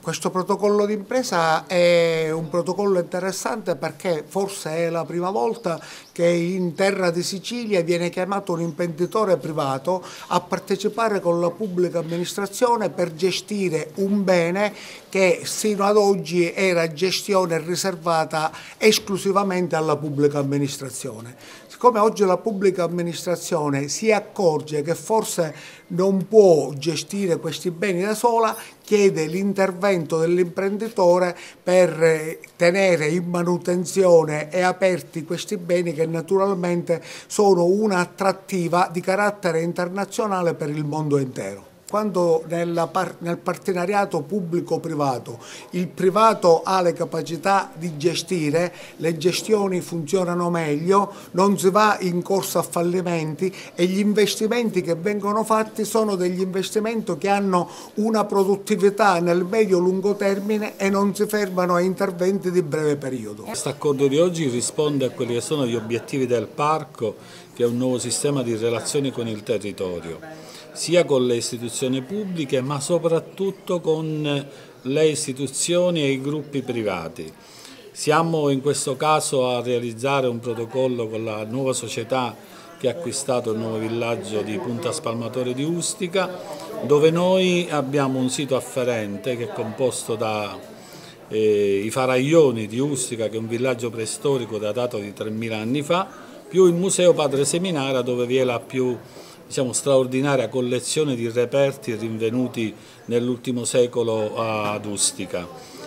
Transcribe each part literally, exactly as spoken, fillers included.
Questo protocollo d'impresa è un protocollo interessante perché forse è la prima volta che in terra di Sicilia viene chiamato un imprenditore privato a partecipare con la pubblica amministrazione per gestire un bene che sino ad oggi era gestione riservata esclusivamente alla pubblica amministrazione. Siccome oggi la pubblica amministrazione si accorge che forse non può gestire questi beni da sola, chiede l'intervento dell'imprenditore per tenere in manutenzione e aperti questi beni che naturalmente sono un'attrattiva di carattere internazionale per il mondo intero. Quando nella par nel partenariato pubblico-privato il privato ha le capacità di gestire, le gestioni funzionano meglio, non si va in corsa a fallimenti e gli investimenti che vengono fatti sono degli investimenti che hanno una produttività nel medio-lungo termine e non si fermano a interventi di breve periodo. Questo accordo di oggi risponde a quelli che sono gli obiettivi del parco, che è un nuovo sistema di relazioni con il territorio, sia con le istituzioni pubbliche ma soprattutto con le istituzioni e i gruppi privati. Siamo in questo caso a realizzare un protocollo con la nuova società che ha acquistato il nuovo villaggio di Punta Spalmatore di Ustica, dove noi abbiamo un sito afferente che è composto da eh, i Faraglioni di Ustica, che è un villaggio preistorico datato di tremila anni fa, più il Museo Padre Seminara, dove vi è la più diciamo, straordinaria collezione di reperti rinvenuti nell'ultimo secolo ad Ustica.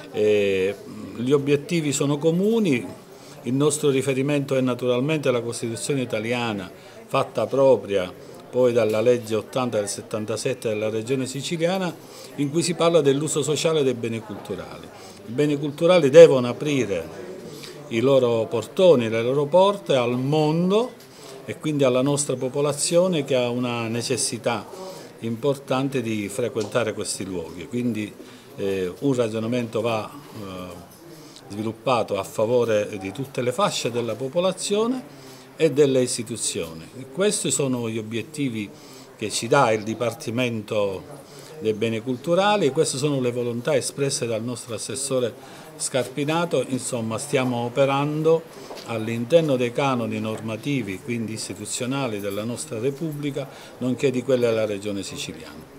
E gli obiettivi sono comuni, il nostro riferimento è naturalmente la Costituzione italiana, fatta propria poi dalla legge ottanta del settantasette della Regione Siciliana, in cui si parla dell'uso sociale dei beni culturali. I beni culturali devono aprire i loro portoni, le loro porte al mondo e quindi alla nostra popolazione, che ha una necessità importante di frequentare questi luoghi. Quindi eh, un ragionamento va eh, sviluppato a favore di tutte le fasce della popolazione e delle istituzioni. Questi sono gli obiettivi che ci dà il Dipartimento dei Beni Culturali e queste sono le volontà espresse dal nostro assessore Scarpinato. Insomma, stiamo operando all'interno dei canoni normativi, quindi istituzionali, della nostra Repubblica, nonché di quelle della Regione Siciliana.